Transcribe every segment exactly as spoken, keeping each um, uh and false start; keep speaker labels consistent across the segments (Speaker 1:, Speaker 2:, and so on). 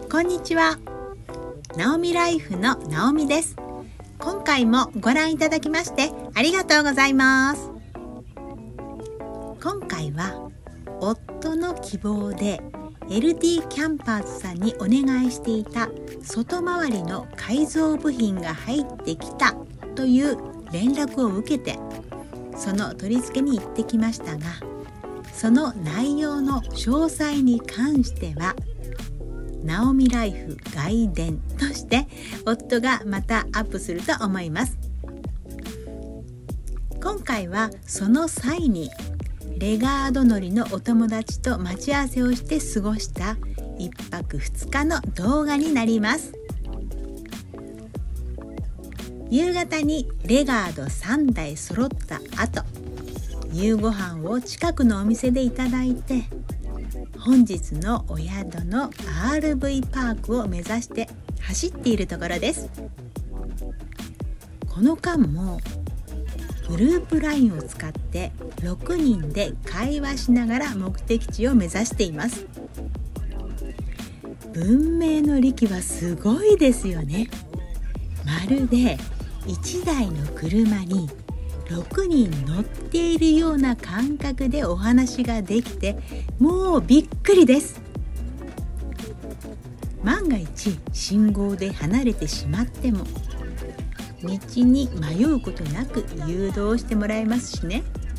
Speaker 1: こんにちは。ナオミライフのナオミです。今回もご覧いただきましてありがとうございます。今回は夫の希望で エルティー キャンパーズさんにお願いしていた外回りの改造部品が入ってきたという連絡を受けて、その取り付けに行ってきましたが、その内容の詳細に関してはナオミライフ外伝として夫がまたアップすると思います。今回はその際にレガード乗りのお友達と待ち合わせをして過ごしたいっぱくふつかの動画になります。夕方にレガードさんだい揃った後、夕ご飯を近くのお店でいただいて、本日のお宿の アールブイ パークを目指して走っているところです。この間もグループ ライン を使ってろくにんで会話しながら目的地を目指しています。文明の利器はすごいですよね。まるでいちだいの車にろくにん乗っているような感覚でお話ができて、もうびっくりです。万が一信号で離れてしまっても道に迷うことなく誘導してもらえますしね。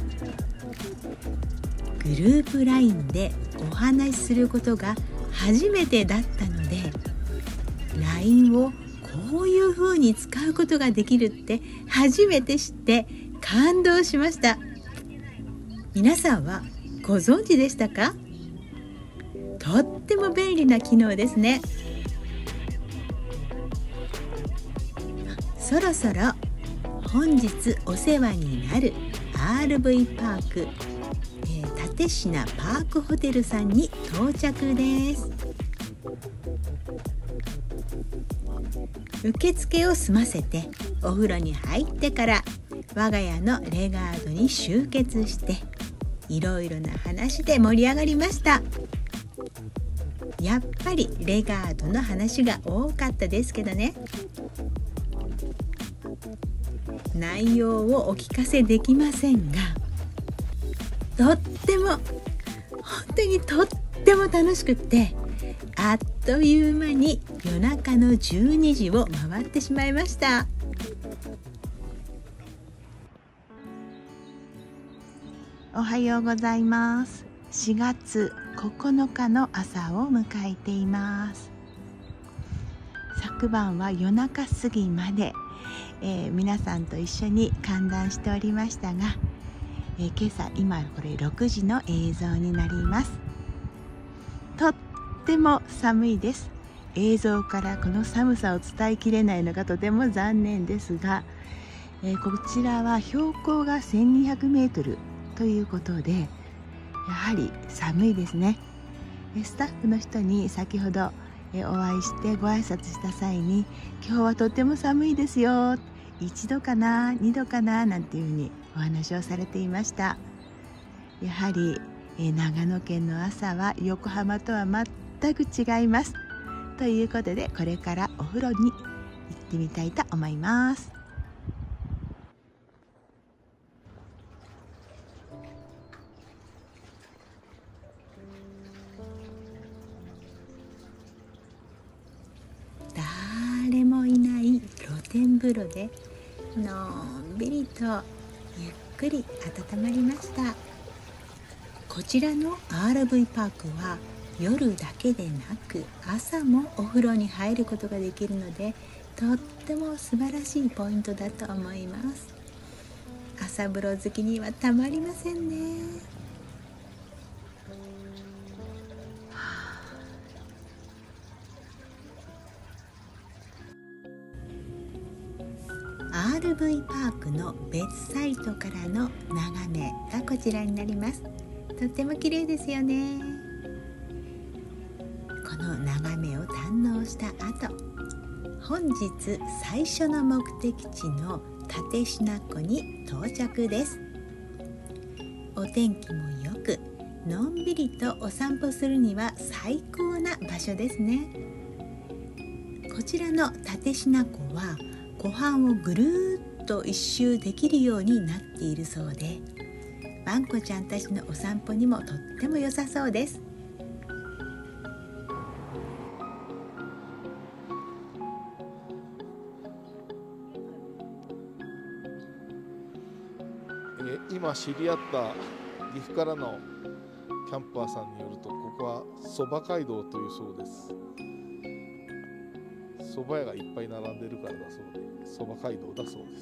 Speaker 1: グループ ライン でお話しすることが初めてだったので、 ライン をこういう風に使うことができるって初めて知って感動しました。皆さんはご存知でしたか？とっても便利な機能ですね。そろそろ本日お世話になる アールブイ パーク、えー、立科パークホテルさんに到着です。受付を済ませてお風呂に入ってから我が家のレガードに集結して、いろいろな話で盛り上がりました。やっぱりレガードの話が多かったですけどね。内容をお聞かせできませんが、とっても本当にとっても楽しくって、あっという間に夜中のじゅうにじを回ってしまいました。おはようございます。しがつここのかの朝を迎えています。昨晩は夜中過ぎまで、えー、皆さんと一緒に観覧しておりましたが、えー、今朝今これろくじの映像になります。とっても寒いです。映像からこの寒さを伝えきれないのがとても残念ですが、えー、こちらは標高がせんにひゃくメートルということで、やはり寒いですね。スタッフの人に先ほどお会いしてご挨拶した際に、今日はとっても寒いですよ、いちどかなにどかななんていうふうにお話をされていました。やはり長野県の朝は横浜とは全く違います。ということで、これからお風呂に行ってみたいと思います。誰もいない露天風呂でのんびりとゆっくり温まりました。こちらの アールブイ パークは夜だけでなく朝もお風呂に入ることができるので、とっても素晴らしいポイントだと思います。朝風呂好きにはたまりませんね。アールブイ パークの別サイトからの眺めがこちらになります。とっても綺麗ですよね。この眺めを堪能した後、本日最初の目的地の立科湖に到着です。お天気も良く、のんびりとお散歩するには最高な場所ですね。 こちらの立品湖は湖畔をぐるーっと一周できるようになっているそうで、ワンコちゃんたちのお散歩にもとっても良さそうです。
Speaker 2: え今知り合った岐阜からのキャンパーさんによると、ここはそば街道というそうです。そば屋がいっぱい並んでるからだそうで、そば街道だそうです。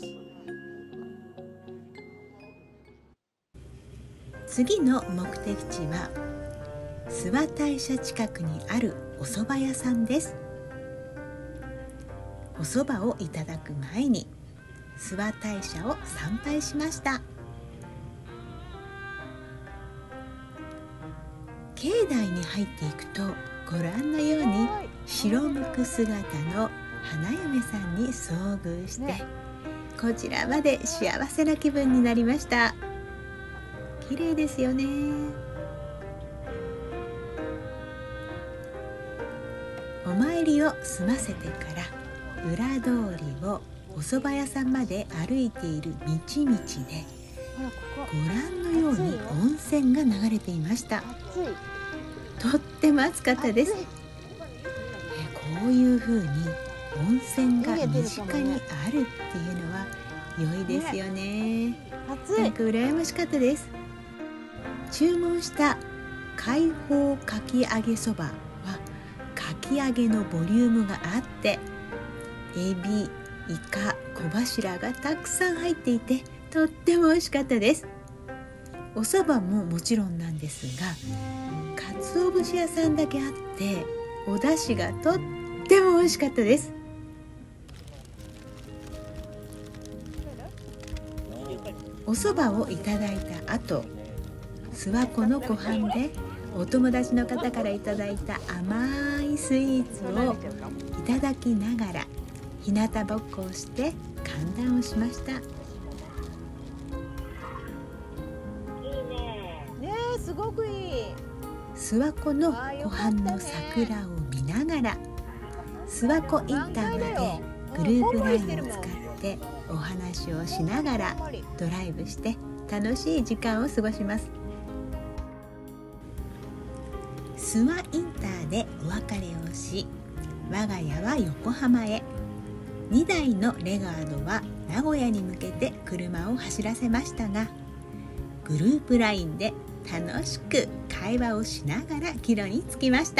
Speaker 1: 次の目的地は諏訪大社近くにあるお蕎麦屋さんです。お蕎麦をいただく前に諏訪大社を参拝しました。境内に入っていくと、ご覧のように白むく姿の花嫁さんに遭遇して、こちらまで幸せな気分になりました。綺麗ですよね。お参りを済ませてから裏通りをお蕎麦屋さんまで歩いている道々で、ご覧のように温泉が流れていました。とっても暑かったです。こういう風に温泉が身近にあるっていうのは良いですよね。なんか羨ましかったです。注文した海宝かき揚げそばはかき揚げのボリュームがあって、エビ、イカ、小柱がたくさん入っていて、とっても美味しかったです。お蕎麦ももちろんなんですが、鰹節屋さんだけあってお出汁がとっても美味しかったです。お蕎麦をいただいた後、諏訪湖の湖畔でお友達の方からいただいた甘いスイーツをいただきながら日向ぼっこをして歓談をしました。
Speaker 3: すごくいい。
Speaker 1: 諏訪湖の湖畔の桜を見ながら諏訪湖インターまでグループラインを使ってお話をしながらドライブして楽しい時間を過ごします。諏訪インターでお別れをし、我が家は横浜へ。にだいのレガードは名古屋に向けて車を走らせましたが、グループラインで楽しく会話をしながら帰路に着きました。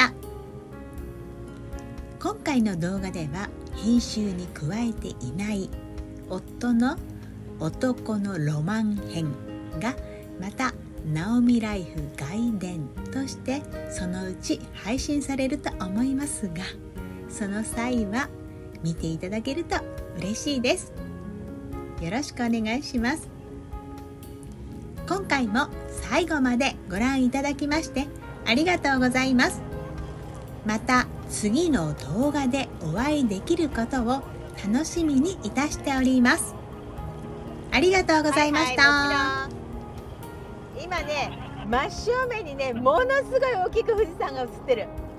Speaker 1: 今回の動画では編集に加えていない夫の男のロマン編がまたナオミライフ外伝としてそのうち配信されると思いますが、その際は見ていただけると嬉しいです。よろしくお願いします。今回も最後までご覧いただきましてありがとうございます。また次の動画でお会いできることを楽しみにいたしております。ありがとうございました。
Speaker 3: はいはい、今ね、真正面にね、ものすごい大きく富士山が映ってる。